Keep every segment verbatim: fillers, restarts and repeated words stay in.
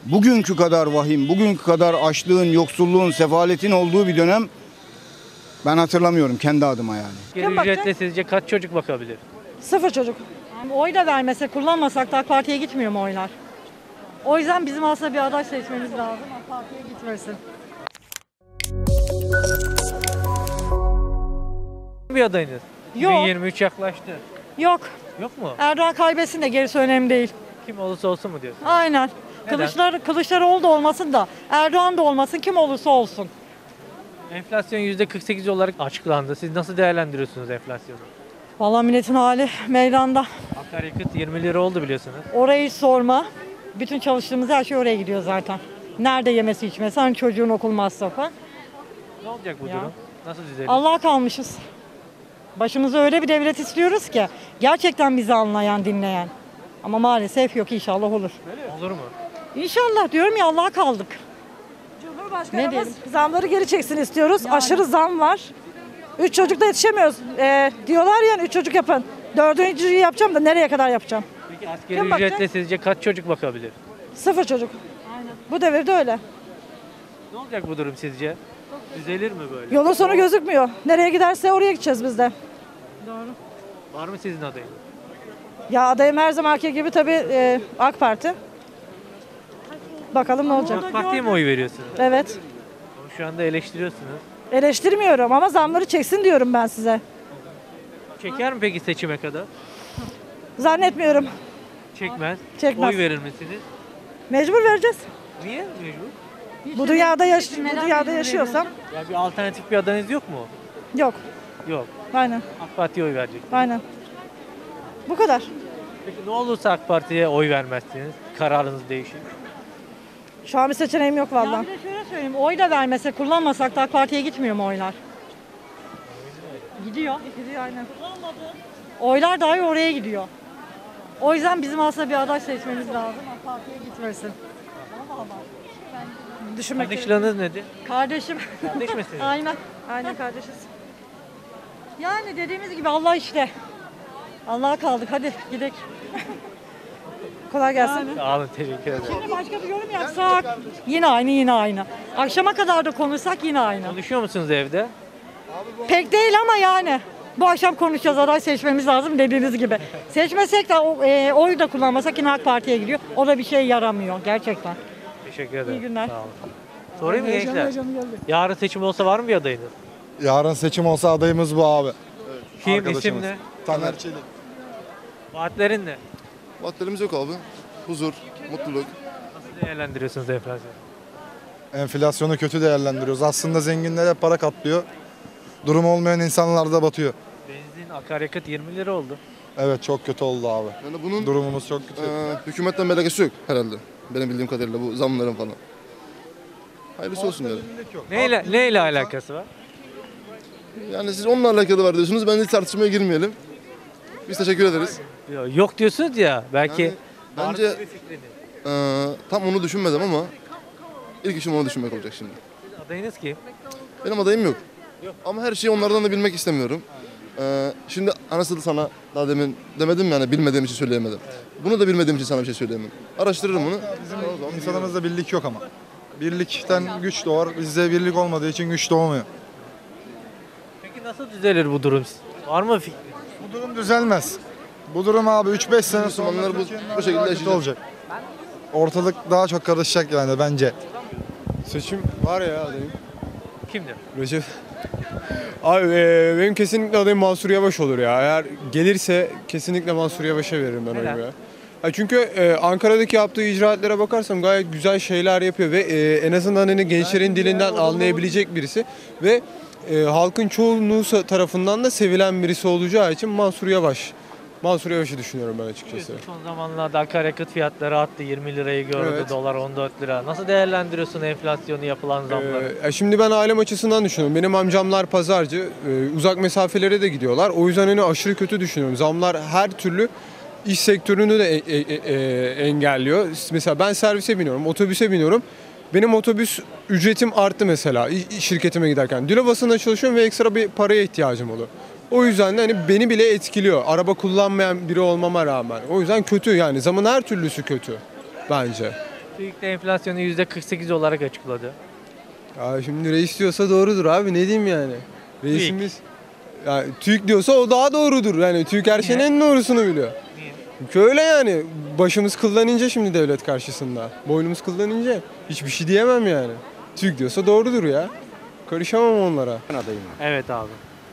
bugünkü kadar vahim, bugünkü kadar açlığın, yoksulluğun, sefaletin olduğu bir dönem ben hatırlamıyorum kendi adıma yani. Asgari ücretle sizce kaç çocuk bakabilir? Sıfır çocuk. Oy da vermesek, kullanmasak da AK Parti'ye gitmiyor mu oylar? O yüzden bizim aslında bir aday seçmemiz lazım. AK Parti'ye gitmesin. Bir adayınız. Yok. iki bin yirmi üç yaklaştı. Yok. Yok mu? Erdoğan kaybetsin de gerisi önemli değil. Kim olursa olsun mu diyorsun? Aynen. Neden? Kılıçlar, Kılıçdaroğlu da olmasın da Erdoğan da olmasın, kim olursa olsun. Enflasyon yüzde kırk sekiz olarak açıklandı. Siz nasıl değerlendiriyorsunuz enflasyonu? Vallahi milletin hali meydanda. Akaryakıt yirmi lira oldu biliyorsunuz. Orayı hiç sorma. Bütün çalıştığımız her şey oraya gidiyor zaten. Nerede yemesi içmesi, hani çocuğun okul masrafı. Ne olacak bu Ya. durum? Nasıl düzelir? Allah'a kalmışız. Başımıza öyle bir devlet istiyoruz ki gerçekten bizi anlayan, dinleyen. Ama maalesef yok, inşallah olur. Olur mu? İnşallah diyorum ya, Allah'a kaldık. Ne Cumhurbaşkanımız diyelim? zamları geri çeksin istiyoruz. Aşırı zam var. Üç çocukla yetişemiyoruz. Ee, diyorlar yani üç çocuk yapın. Dördüncüyü yapacağım da nereye kadar yapacağım? Peki asgari Kim bakacak? ücretle sizce kaç çocuk bakabilir? Sıfır çocuk. Bu devirde öyle. Ne olacak bu durum sizce? Düzelir mi böyle? Yolun sonu gözükmüyor. Nereye giderse oraya gideceğiz biz de. Var mı sizin adayınız? Ya adayım her zamanki gibi tabii e, AK Parti. Bakalım ne olacak. AK Parti'ye mi oy veriyorsunuz? Evet. Ama şu anda eleştiriyorsunuz. Eleştirmiyorum ama zamları çeksin diyorum ben size. Çeker mi peki seçime kadar? Zannetmiyorum. Çekmez. Çekmez. Oy verir misiniz? Mecbur vereceğiz. Niye mecbur? Bu dünyada yaş bu dünyada yaşıyorsam Ya bir alternatif bir adayınız yok mu? yok. Yok. Aynen. AK Parti'ye oy verecek. Aynen. Bu kadar. Peki ne olursa AK Parti'ye oy vermezsiniz? Kararınız değişir. Şu an bir seçeneğim yok Ya vallahi. bir de şöyle söyleyeyim, oy da vermesek, kullanmasak da AK Parti'ye gitmiyor mu oylar? Gidiyor. Gidiyor aynen. Oylar dahi oraya gidiyor. O yüzden bizim aslında bir aday seçmemiz lazım. AK Parti'ye gitmesin. Düşünmek Kardeşleriniz nedir? Kardeşim. Kardeş misiniz? Aynen. Aynen kardeşiz. Yani dediğimiz gibi Allah işte. Allah'a kaldık, hadi gidelim. Kolay gelsin. Sağ olun, teşekkür ederim. Şimdi başka bir yorum yapsak yine aynı, yine aynı. Akşama kadar da konuşsak yine aynı. Konuşuyor musunuz evde? Pek değil ama yani. Bu akşam konuşacağız, aday seçmemiz lazım dediğiniz gibi. Seçmesek de o- e, oy da kullanmasak yine AK Parti'ye gidiyor. O da bir şey yaramıyor gerçekten. Teşekkür ederim. İyi günler. Sağ olun. Sorayım mı gençler? Yarın seçim olsa var mı bir adayınız? Yarın seçim olsa adayımız bu abi. Kim, Arkadaşımız. isim ne? Taner Çelik. Vaatlerin ne? Vaatlerimiz yok abi. Huzur, mutluluk. Nasıl değerlendiriyorsunuz enflasyonu? Enflasyonu kötü değerlendiriyoruz. Aslında zenginlere para katlıyor. Durum olmayan insanlar da batıyor. Benzin, akaryakıt yirmi lira oldu. Evet çok kötü oldu abi. Yani bunun Durumumuz çok kötü. e, hükümetten bir alakası yok herhalde. Benim bildiğim kadarıyla bu zamların falan. Hayırlısı olsun yani. Neyle, neyle alakası var? Yani siz onunla alakalı var diyorsunuz. Bence tartışmaya girmeyelim. Biz teşekkür ederiz. Yok diyorsunuz ya, belki Yani bence vardır bir fikriniz. e, tam onu düşünmedim ama ilk işim onu düşünmek olacak şimdi. Adayınız kim? Benim adayım yok. Ama her şeyi onlardan da bilmek istemiyorum. E, şimdi nasıl sana daha demin demedim yani bilmediğim için söyleyemedim. Bunu da bilmediğim için sana bir şey söyleyemem. Araştırırım bunu. İnsanımızda birlik yok ama. Birlikten güç doğar. Bizde birlik olmadığı için güç doğmuyor. Peki nasıl düzelir bu durum? Var mı fikri? Bu durum düzelmez. Bu durum abi üç beş sene sonra Müslümanlar bu- Türkiye'nin bu şekilde daha kötü yaşayacak. olacak. Ortalık daha çok karışacak yani bence. Seçim var ya adayım. Kimdir? Recep. Abi e, benim kesinlikle adayım Mansur Yavaş olur ya. Eğer gelirse kesinlikle Mansur Yavaş'a veririm ben Neden? oyumu ya. Ha çünkü e, Ankara'daki yaptığı icraatlere bakarsam gayet güzel şeyler yapıyor ve e, en azından hani gençlerin dilinden anlayabilecek birisi ve e, halkın çoğunluğu sa- tarafından da sevilen birisi olacağı için Mansur Yavaş. Mansur Yavaş'ı düşünüyorum ben açıkçası. Son zamanlarda akaryakıt fiyatları arttı. yirmi lirayı gördü. Evet. Dolar on dört lira. Nasıl değerlendiriyorsun enflasyonu, yapılan zamları? Ee, şimdi ben ailem açısından düşünüyorum. Benim amcamlar pazarcı. Ee, uzak mesafelere de gidiyorlar. O yüzden hani aşırı kötü düşünüyorum. Zamlar her türlü iş sektörünü de e- e- e- engelliyor. Mesela ben servise biniyorum, otobüse biniyorum. Benim otobüs ücretim arttı mesela i- şirketime giderken. Dilovası'nda çalışıyorum ve ekstra bir paraya ihtiyacım oluyor. O yüzden de hani beni bile etkiliyor. Araba kullanmayan biri olmama rağmen. O yüzden kötü yani. Zamın her türlüsü kötü bence. TÜİK de enflasyonu yüzde kırk sekiz olarak açıkladı. Ya şimdi reis diyorsa doğrudur abi, ne diyeyim yani. Reisimiz ya TÜİK diyorsa o daha doğrudur. Yani TÜİK her şeyin Niye? en doğrusunu biliyor. Niye? Çünkü öyle yani. Başımız kıldan ince şimdi devlet karşısında. Boynumuz kıldan ince. Hiçbir şey diyemem yani. TÜİK diyorsa doğrudur ya. Karışamam onlara. Adayım. Evet abi.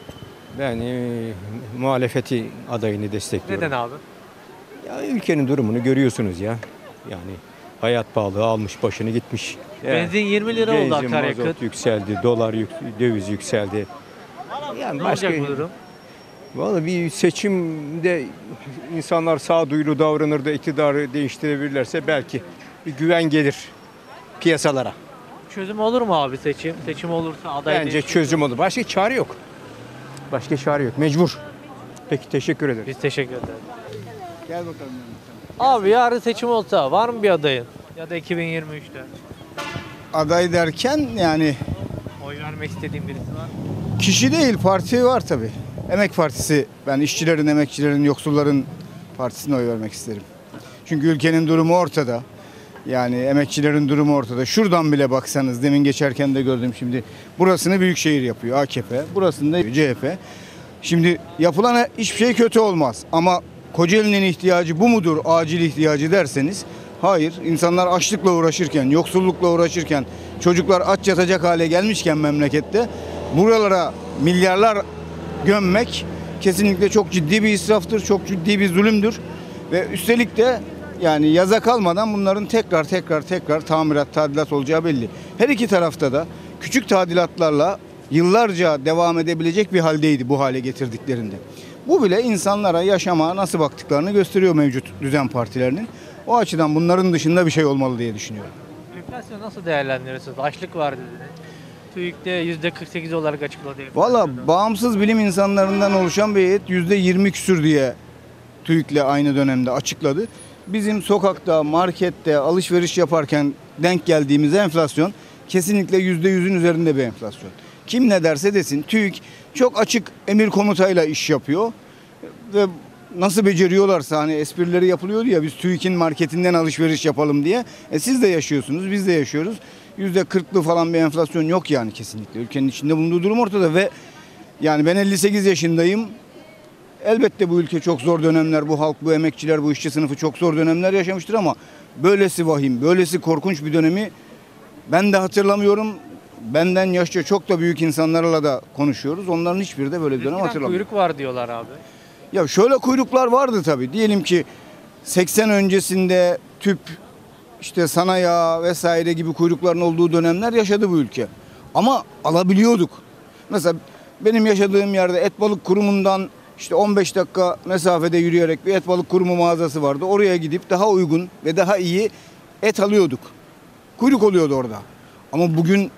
Ben e, muhalefeti adayını destekliyorum. Neden abi? Ya ülkenin durumunu görüyorsunuz ya. Yani hayat pahalı almış başını gitmiş. Ya, Benzin yirmi lira oldu benzin, akaryakıt. mazot yükseldi, dolar yük, döviz yükseldi. Yani Ne başka olacak bu durum? Vallahi bir seçimde insanlar sağduyulu davranır da iktidarı değiştirebilirlerse belki bir güven gelir piyasalara. Çözüm olur mu abi seçim? Seçim olursa aday Bence değişir. çözüm olur. Başka çare yok. Başka çare yok. Mecbur. Peki teşekkür ederim. Biz teşekkür ederiz. Gel bakalım. Abi yarın seçim olsa var mı bir adayın? Ya da iki bin yirmi üçte. Aday derken yani Oy vermek istediğin birisi var. kişi değil parti var tabii. Emek Partisi, ben işçilerin, emekçilerin, yoksulların partisine oy vermek isterim. Çünkü ülkenin durumu ortada. Yani emekçilerin durumu ortada. Şuradan bile baksanız, demin geçerken de gördüm şimdi. Burasını Büyükşehir yapıyor A K P, burasını da C H P. Şimdi yapılan hiçbir şey kötü olmaz. Ama Kocaeli'nin ihtiyacı bu mudur, acil ihtiyacı derseniz, hayır. İnsanlar açlıkla uğraşırken, yoksullukla uğraşırken, çocuklar aç yatacak hale gelmişken memlekette buralara milyarlar gömmek kesinlikle çok ciddi bir israftır, çok ciddi bir zulümdür. Ve üstelik de yani yaza kalmadan bunların tekrar tekrar tekrar tamirat, tadilat olacağı belli. Her iki tarafta da küçük tadilatlarla yıllarca devam edebilecek bir haldeydi bu hale getirdiklerinde. Bu bile insanlara yaşama nasıl baktıklarını gösteriyor mevcut düzen partilerinin. O açıdan bunların dışında bir şey olmalı diye düşünüyorum. Enflasyonu nasıl değerlendiriyorsunuz? Açlık var dediniz. TÜİK'te yüzde kırk sekiz olarak açıkladı. Valla enflasyonu. bağımsız bilim insanlarından oluşan bir heyet yüzde yirmi küsür diye TÜİK'le aynı dönemde açıkladı. Bizim sokakta, markette alışveriş yaparken denk geldiğimiz enflasyon kesinlikle yüzde yüzün üzerinde bir enflasyon. Kim ne derse desin TÜİK çok açık emir komutayla iş yapıyor ve nasıl beceriyorlarsa, hani esprileri yapılıyordu ya, biz TÜİK'in marketinden alışveriş yapalım diye. E siz de yaşıyorsunuz, biz de yaşıyoruz. yüzde kırklı falan bir enflasyon yok yani kesinlikle. Ülkenin içinde bulunduğu durum ortada ve yani ben elli sekiz yaşındayım. Elbette bu ülke çok zor dönemler, bu halk, bu emekçiler, bu işçi sınıfı çok zor dönemler yaşamıştır ama böylesi vahim, böylesi korkunç bir dönemi ben de hatırlamıyorum. Benden yaşça çok da büyük insanlarla da konuşuyoruz. Onların hiçbiri de böyle bir dönem Eskiden hatırlamıyor. kuyruk var diyorlar abi. Ya şöyle kuyruklar vardı tabii. Diyelim ki seksen öncesinde tüp, işte sana yağ vesaire gibi kuyrukların olduğu dönemler yaşadı bu ülke. Ama alabiliyorduk. Mesela benim yaşadığım yerde et balık kurumundan işte on beş dakika mesafede yürüyerek bir et balık kurumu mağazası vardı. Oraya gidip daha uygun ve daha iyi et alıyorduk. Kuyruk oluyordu orada. Ama bugün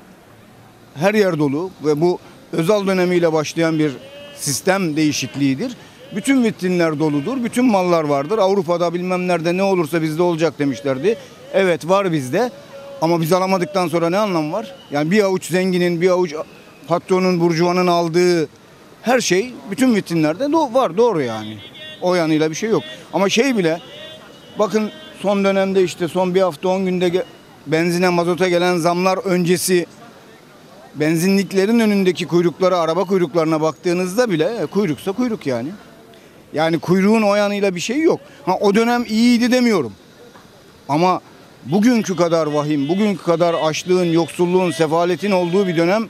her yer dolu ve bu Özal dönemiyle başlayan bir sistem değişikliğidir. Bütün vitrinler doludur, bütün mallar vardır. Avrupa'da bilmem nerede ne olursa bizde olacak demişlerdi. Evet var bizde ama biz alamadıktan sonra ne anlam var? Yani bir avuç zenginin, bir avuç patronun, burjuvanın aldığı her şey bütün vitrinlerde do- var, doğru yani. O yanıyla bir şey yok. Ama şey bile, bakın son dönemde işte son bir hafta on günde ge- benzine, mazota gelen zamlar öncesi benzinliklerin önündeki kuyruklara, araba kuyruklarına baktığınızda bile e, kuyruksa kuyruk yani. Yani kuyruğun o yanıyla bir şey yok. Ha, o dönem iyiydi demiyorum. Ama bugünkü kadar vahim, bugünkü kadar açlığın, yoksulluğun, sefaletin olduğu bir dönem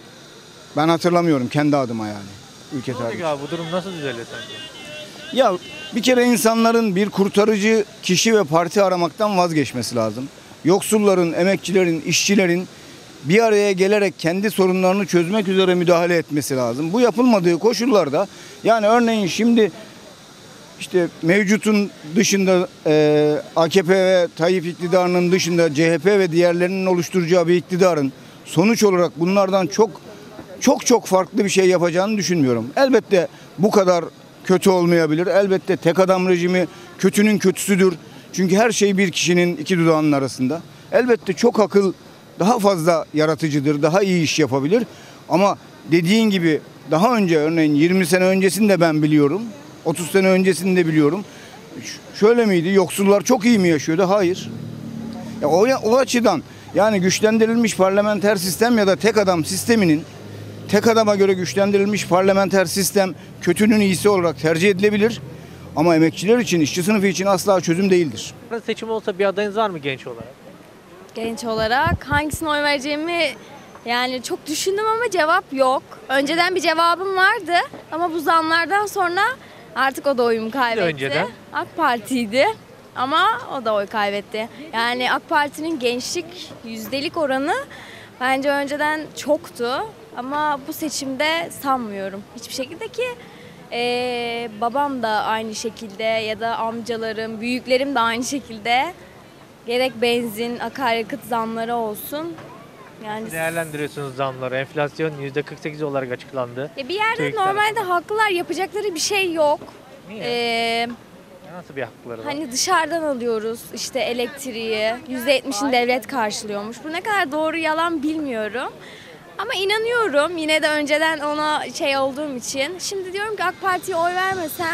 ben hatırlamıyorum kendi adıma yani. Ülke Peki tarihi. abi bu durum nasıl düzelir sence? Ya bir kere insanların bir kurtarıcı kişi ve parti aramaktan vazgeçmesi lazım. Yoksulların, emekçilerin, işçilerin bir araya gelerek kendi sorunlarını çözmek üzere müdahale etmesi lazım. Bu yapılmadığı koşullarda, yani örneğin şimdi işte mevcutun dışında e, A K P ve Tayyip iktidarının dışında C H P ve diğerlerinin oluşturacağı bir iktidarın sonuç olarak bunlardan çok çok çok farklı bir şey yapacağını düşünmüyorum. Elbette bu kadar kötü olmayabilir. Elbette tek adam rejimi kötünün kötüsüdür. Çünkü her şey bir kişinin iki dudağının arasında. Elbette çok akıl daha fazla yaratıcıdır, daha iyi iş yapabilir. Ama dediğin gibi daha önce, örneğin yirmi sene öncesini de ben biliyorum. otuz sene öncesini de biliyorum. Ş- şöyle miydi? Yoksullar çok iyi mi yaşıyordu? Hayır. Ya o, o açıdan yani güçlendirilmiş parlamenter sistem ya da tek adam sisteminin tek adama göre güçlendirilmiş parlamenter sistem kötünün iyisi olarak tercih edilebilir. Ama emekçiler için, işçi sınıfı için asla çözüm değildir. Seçim olsa bir adayınız var mı genç olarak? Genç olarak hangisine oy vereceğimi yani çok düşündüm ama cevap yok. Önceden bir cevabım vardı ama bu zamlardan sonra artık o da oyumu kaybetti. Önceden? AK Parti'ydi ama o da oy kaybetti. Yani AK Parti'nin gençlik yüzdelik oranı bence önceden çoktu ama bu seçimde sanmıyorum hiçbir şekilde ki ee, babam da aynı şekilde ya da amcalarım, büyüklerim de aynı şekilde. Gerek benzin, akaryakıt zamları olsun. Yani Değerlendiriyorsunuz zamları. Enflasyon yüzde kırk sekiz olarak açıklandı. ya bir yerde TÜİK normalde tarafından. haklılar, yapacakları bir şey yok. Niye? Ee, Nasıl bir hakları var? hani dışarıdan alıyoruz işte elektriği, yüzde yetmişini devlet karşılıyormuş. Bu ne kadar doğru yalan bilmiyorum. Ama inanıyorum yine de önceden ona şey olduğum için. Şimdi diyorum ki AK Parti'ye oy vermesem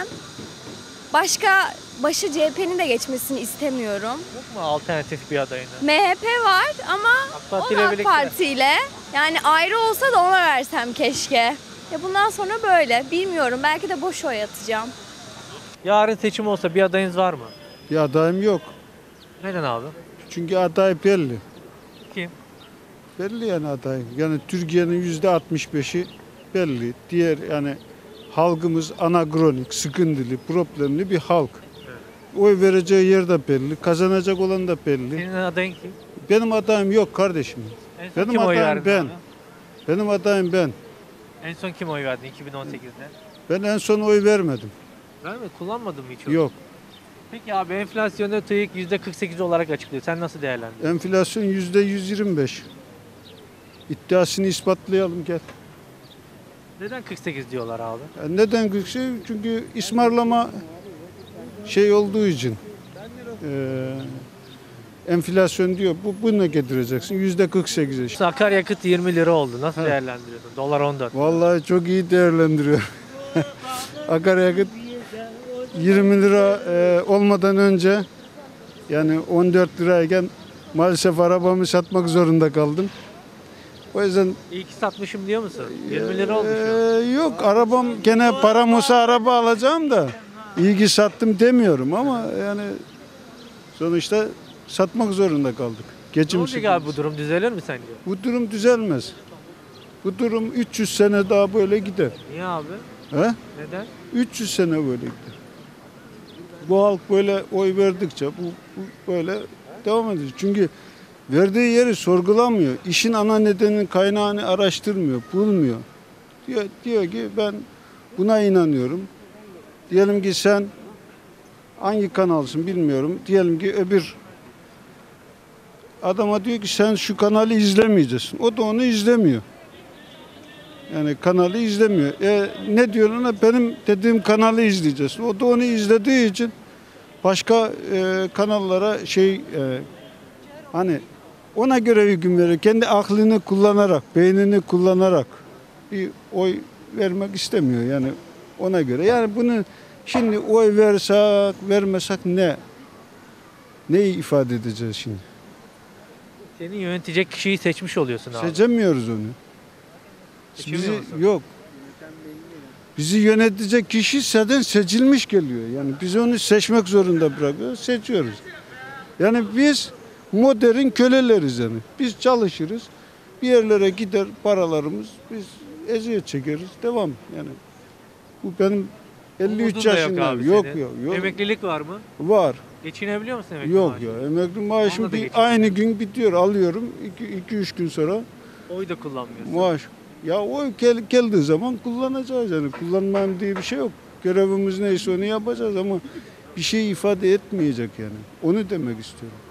başka başı C H P'nin de geçmesini istemiyorum. Yok mu alternatif bir adayınız? M H P var ama Parti o ile AK birlikte. Parti ile yani ayrı olsa da ona versem keşke. Ya bundan sonra böyle bilmiyorum belki de boş oy atacağım. Yarın seçim olsa bir adayınız var mı? Bir adayım yok. Neden abi? Çünkü aday belli. Kim? Belli yani aday. Yani Türkiye'nin yüzde altmış beşi belli. Diğer yani halkımız anakronik, sıkıntılı, problemli bir halk. Oy vereceği yer de belli. Kazanacak olan da belli. Senin adayın kim? Benim adayım yok kardeşim. En son Benim kim oy adayım verdin ben. abi? Benim adayım ben. En son kim oy verdin iki bin on sekizde? Ben en son oy vermedim. Verme, kullanmadın mı hiç oy? Yok. Peki abi enflasyonu TÜİK yüzde kırk sekiz olarak açıklıyor. Sen nasıl değerlendiriyorsun? Enflasyon yüzde yüz yirmi beş. İddiasını ispatlayalım gel. Neden kırk sekiz diyorlar abi? Yani neden yüksek? Çünkü ısmarlama şey olduğu için. Ee, enflasyon diyor. Bu bunu getireceksin. yüzde kırk sekize. İşte akaryakıt yirmi lira oldu. Nasıl değerlendiriyorsun? Dolar on dört. Vallahi çok iyi değerlendiriyor. Akaryakıt yirmi lira e, olmadan önce yani on dört lirayken maalesef arabamı satmak zorunda kaldım. O yüzden İyi ki satmışım diyor musun? yirmi lira oldu şu an. e, yok arabam gene param olsa araba alacağım da iyi ki sattım demiyorum ama yani sonuçta satmak zorunda kaldık. Ne Geçim olacak sıkıntısı. abi bu durum düzelir mi sence? Bu durum düzelmez. Bu durum üç yüz sene daha böyle gider. Niye abi? He? Neden? üç yüz sene böyle gider. Bu halk böyle oy verdikçe bu, bu böyle devam edecek. Çünkü verdiği yeri sorgulamıyor. İşin ana nedeninin kaynağını araştırmıyor, bulmuyor. Diyor, diyor ki ben buna inanıyorum. Diyelim ki sen hangi kanalsın bilmiyorum. Diyelim ki öbür adama diyor ki sen şu kanalı izlemeyeceksin. O da onu izlemiyor. Yani kanalı izlemiyor. E, ne diyor ona? Benim dediğim kanalı izleyeceksin. O da onu izlediği için başka e, kanallara şey e, hani ona göre hüküm veriyor. Kendi aklını kullanarak, beynini kullanarak bir oy vermek istemiyor. Yani ona göre. Yani bunu şimdi oy versek, vermesek ne? Neyi ifade edeceğiz şimdi? Senin yönetecek kişiyi seçmiş oluyorsun abi. Seçemiyoruz onu. Seçemiyor Bizi, musun? yok. Bizi yönetecek kişi zaten seçilmiş geliyor. Yani biz onu seçmek zorunda bırakıyoruz, seçiyoruz. Yani biz modern köleleriz yani. Biz çalışırız, bir yerlere gider paralarımız, biz eziyet çekeriz, devam yani. Bu benim elli Umudun üç da yaşında. Yok, abi yok, senin. yok, yok. Emeklilik var mı? Var. Geçinebiliyor musun emekli Yok maaşıyla? ya. Emekli Onunla maaşım da bir geçiniyor. aynı gün bitiyor. Alıyorum. iki üç gün sonra Oy da kullanmıyorsun. maaş. Ya o gel, geldiği zaman kullanacağız yani. Kullanmayayım diye bir şey yok. Görevimiz neyse onu yapacağız ama bir şey ifade etmeyecek yani. Onu demek istiyorum.